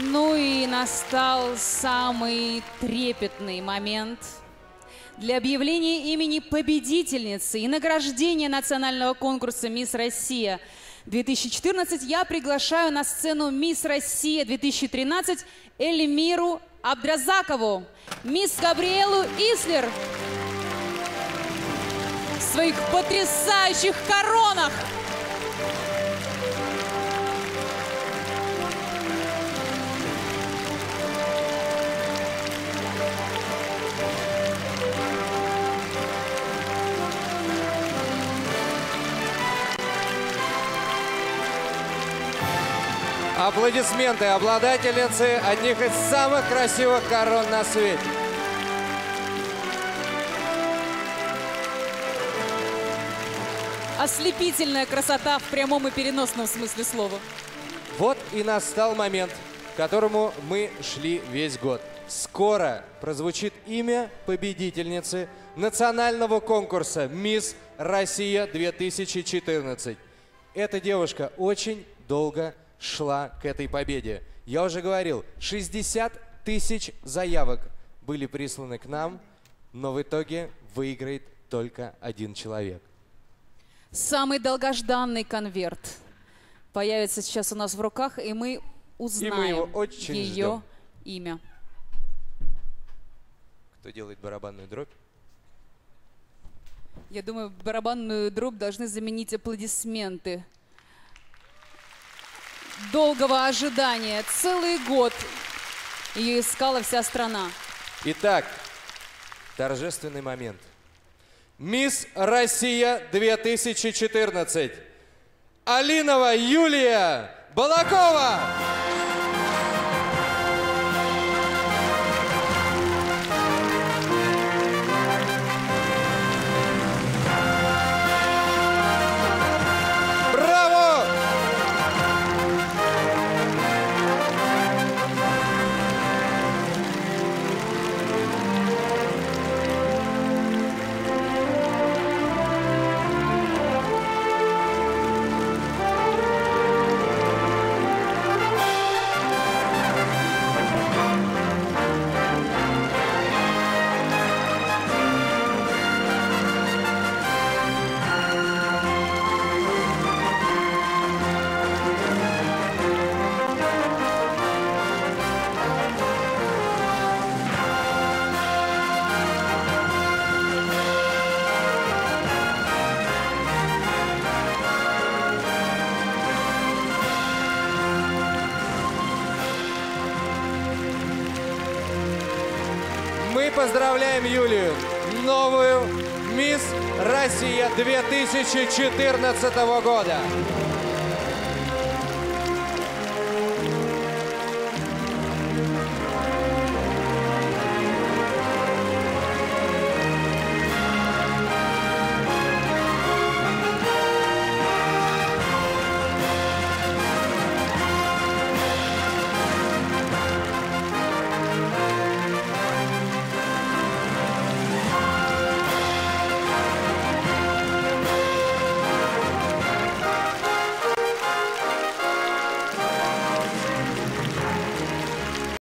Ну и настал самый трепетный момент. Для объявления имени победительницы и награждения национального конкурса «Мисс Россия-2014» я приглашаю на сцену «Мисс Россия-2013» Эльмиру Абдразакову, мисс Габриэлу Ислер в своих потрясающих коронах. Аплодисменты обладательницы одних из самых красивых корон на свете. Ослепительная красота в прямом и переносном смысле слова. Вот и настал момент, к которому мы шли весь год. Скоро прозвучит имя победительницы национального конкурса «Мисс Россия-2014». Эта девушка очень долго шла к этой победе. Я уже говорил, 60 тысяч заявок были присланы к нам, но в итоге выиграет только один человек. Самый долгожданный конверт появится сейчас у нас в руках, и мы узнаем ее имя. Кто делает барабанную дробь? Я думаю, барабанную дробь должны заменить аплодисменты. Долгого ожидания. Целый год ее искала вся страна. Итак, торжественный момент. Мисс Россия-2014. Алинова Юлия Балакова. Мы поздравляем Юлию, новую мисс Россия 2014 года.